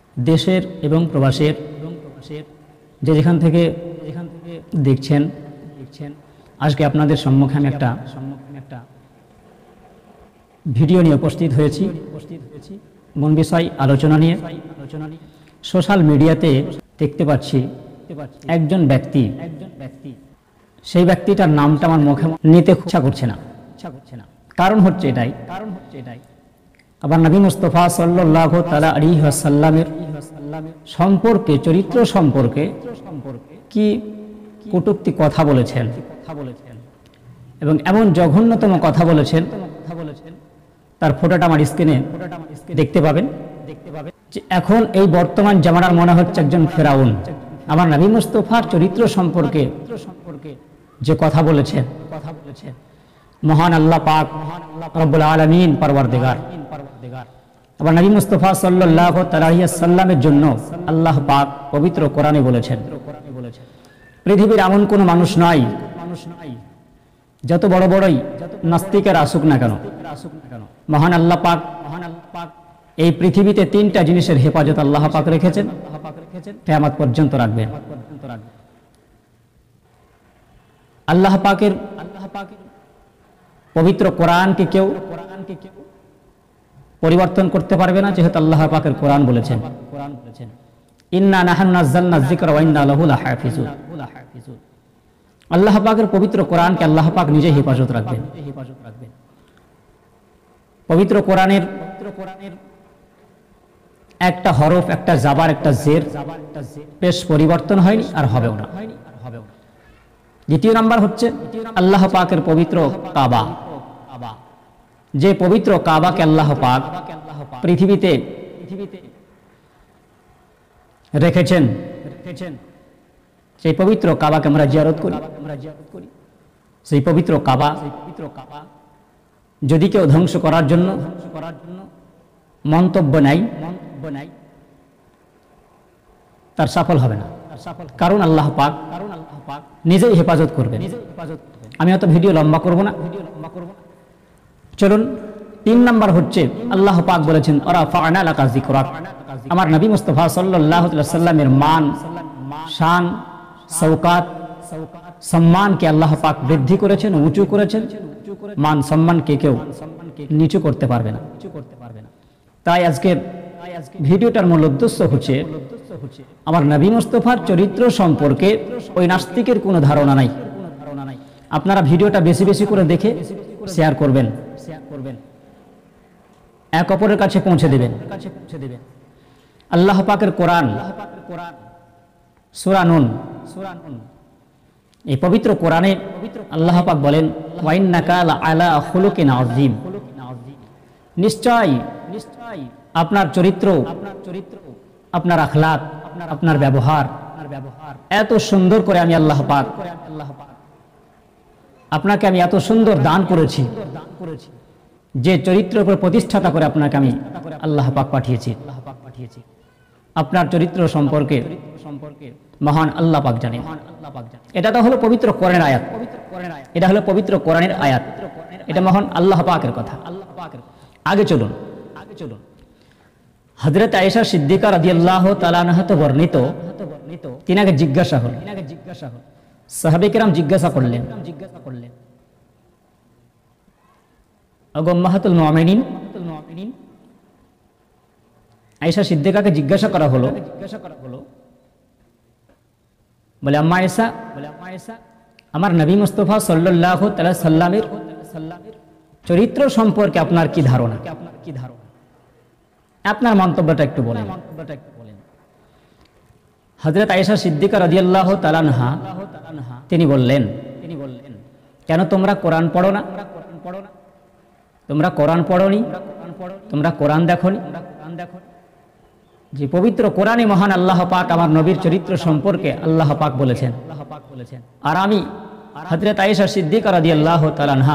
দেশের এবং প্রবাসের যে যেখান থেকে দেখছেন, আজকে আপনাদের সম্মুখে আমি একটা ভিডিও নিয়ে উপস্থিত হয়েছি। মূল বিষয় আলোচনা নিয়ে। সোশ্যাল মিডিয়াতে দেখতে পাচ্ছি একজন ব্যক্তি, সেই ব্যক্তিটার নামটা আমার মুখে নিতে ইচ্ছা করছে না। কারণ হচ্ছে এটাই, আবার নবী মুস্তাফা সাল্লাল্লাহু তাআলা আলাইহি ওয়াসাল্লামের সম্পর্কে, চরিত্র সম্পর্কে কি কটূক্তি কথা বলেছেন এবং এমন জঘন্যতম কথা বলেছেন, তার ফটোটা আমার স্ক্রিনে দেখতে পাবেন। যে এখন এই বর্তমান জামানার মনে হচ্ছে একজন ফেরাউন আমার নবী মুস্তাফার চরিত্র সম্পর্কে যে কথা বলেছেন, মহান আল্লাহ পাক রব্বুল আলামিন পরওয়ারদিগার, আবার নবী মুস্তাফা সাল্লাল্লাহু আলাইহি ওয়াসাল্লামের জন্য আল্লাহ পাক পবিত্র কোরআনে বলেছেন, পৃথিবীর এমন কোনো মানুষ নয়, যত বড় বড়ই নাস্তিকের আসুক না কেন, মহান আল্লাহ পাক এই পৃথিবীতে তিনটা জিনিসের হেফাজত আল্লাহ পাক রেখেছেন, কিয়ামত পর্যন্ত রাখবেন। আল্লাহ পাকের পবিত্র কোরআনকে কেউ পরিবর্তন করতে পারবে না, যেহেতু আল্লাহ পাকের কোরআন বলেছেন, ইন্না নাহনু নাযালনা যিকরা ওয়া ইন্না লাহু লাহাফিজুন। আল্লাহ পাকের পবিত্র কোরআনকে আল্লাহ পাক নিজে হেফাজত রাখবেন। পবিত্র কোরআনের একটা হরফ, একটা জাবার, একটা জের বেশ পরিবর্তন হয়নি আর হবেও না। দ্বিতীয় নাম্বার হচ্ছে আল্লাহ পাকের পবিত্র কাবা, যে পবিত্র কাবাকে আল্লাহ পাক পৃথিবীতে রেখেছেন, সেই পবিত্র কাবাকে আমরা জিয়ারত করি। সেই পবিত্র কাবা যদি কেউ ধ্বংস করার জন্য মন্তব্য নেয়, তার সফল হবে না, কারণ আল্লাহ পাক নিজেই হেফাজত করবেন। আমি অত ভিডিও লম্বা করব না, চলুন। 3 নাম্বার হচ্ছে আল্লাহ পাক বলেছেন ওয়ারাফা'না লাকা যিকরাক, আমার নবী মুস্তাফা সাল্লাল্লাহু আলাইহি ওয়াসাল্লামের মান, শান, শওকাত, সম্মানকে আল্লাহ পাক বৃদ্ধি করেছেন, উঁচু করেছেন। মান সম্মানকে কেউ নিচু করতে পারবে না। তাই আজকের ভিডিওটার মূল উদ্দেশ্য হচ্ছে আমার নবী মুস্তাফার চরিত্র সম্পর্কে ওই নাস্তিকের কোনো ধারণা নাই। আপনারা ভিডিওটা বেশি বেশি করে দেখে শেয়ার করবেন, এক অপরের কাছে পৌঁছে দেবেন। আল্লাহ পাকের কোরআন সূরা নূন, এই পবিত্র কোরআনে আল্লাহ পাক বলেন ওয়া ইন্নাকা লাআলা খুলুকিন আযীম, নিশ্চয় আপনার চরিত্র, আপনার আখলাক, আপনার ব্যবহার এত সুন্দর করে আমি আল্লাহ পাক আপনাকে আমি এত সুন্দর দান করেছি, যে চরিত্রের উপর প্রতিষ্ঠাতা করে আপনাকে আমি আল্লাহ পাক পাঠিয়েছি। আপনার চরিত্র সম্পর্কে মহান আল্লাহ পাক জানেন। এটা তো হলো পবিত্র কোরআনের আয়াত, এটা হলো পবিত্র কোরআনের আয়াত, এটা মহান আল্লাহ পাকের কথা। আগে চলুন, হযরত আয়েশা সিদ্দিকা রাদিয়াল্লাহু তাআলা আনহা তো বর্ণিত, তিনাকে জিজ্ঞাসা হল, সাহাবায়ে কেরাম জিজ্ঞাসা করলেন, ওগো উম্মাহাতুল মুমিনিন, আয়েশা সিদ্দিকাকে জিজ্ঞাসা করা হলো, বলে আম্মা আয়েশা, আমার নবী মুস্তাফা সাল্লাল্লাহু আলাইহি সাল্লামের চরিত্র সম্পর্কে আপনার কি ধারণা, আপনার মন্তব্যটা একটু বলেন। হযরত আয়েশা সিদ্দিকা রাদিয়াল্লাহু তাআলা আনহা তিনি বললেন, কেন তোমরা কোরআন পড়ো না? তোমরা কোরআন পড়োনি? তোমরা কোরআন দেখোনি? যে পবিত্র কোরআনে মহান আল্লাহ পাক আমার নবীর চরিত্র সম্পর্কে আল্লাহ পাক বলেছেন। আর আমি হযরত আয়েশা সিদ্দিকা রাদিয়াল্লাহু তাআলা আনহা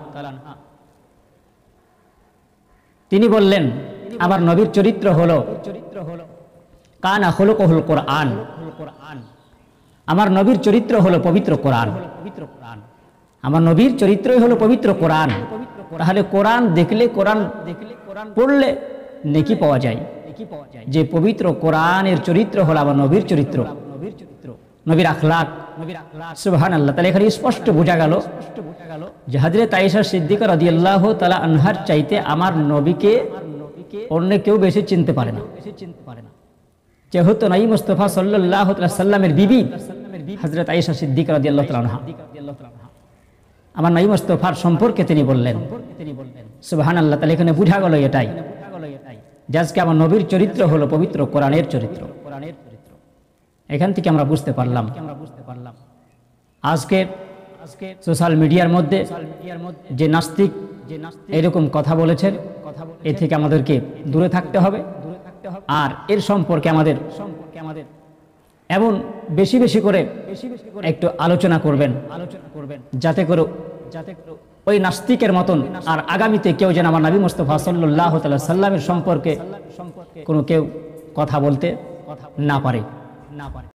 তিনি বললেন, আমার নবীর চরিত্র হলো কানা খুলুকুহুল কোরআন, আমার নবীর চরিত্র হলো পবিত্র কোরআন। আমার নবীর চরিত্রই হলো পবিত্র কোরআন। তাহলে কোরআন দেখলে, কোরআন পড়লে নেকি পাওয়া যায়, যে পবিত্র কোরআনের চরিত্র হলো আমার নবীর চরিত্র, নবীর আখলাক। সুবহানাল্লাহ। তাহলে এখানে স্পষ্ট বোঝা গেল যে হযরত আয়েশা সিদ্দিকা রাদিয়াল্লাহু তাআলা আনহার চাইতে আমার নবীকে অন্য কেউ বেশি চিনতে পারে না। যেহেতু নবী মুস্তাফা সাল্লাল্লাহু আলাইহি সাল্লামের বিবি হযরত আয়েশা সিদ্দিকা রাদিয়াল্লাহু তাআলা আনহা, আমার নবী মুস্তাফার সম্পর্কে তিনি বললেন। সুবহানাল্লাহ। তাহলে এখানে বোঝা গেল এটাই যে আজকে আমার নবীর চরিত্র হলো পবিত্র কোরআনের চরিত্র। এখান থেকে আমরা বুঝতে পারলাম আজকে সোশ্যাল মিডিয়ার মধ্যে যে নাস্তিক এরকম কথা বলেছেন, এ থেকে আমাদেরকে দূরে থাকতে হবে। আর এর সম্পর্কে আমাদের এমন বেশি বেশি করে একটু আলোচনা করবেন, যাতে করে ওই নাস্তিকের মতন আর আগামীতে কেউ যেন আমার নবী মুস্তাফা সাল্লাল্লাহু আলাইহি সাল্লামের সম্পর্কে কোনো কেউ কথা বলতে না পারে।